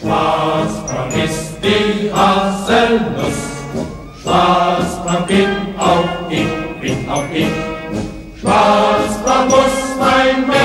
Schwarzbraun ist die Haselnuss, schwarzbraun bin auch ich, bin auch ich. Schwarzbraun muss mein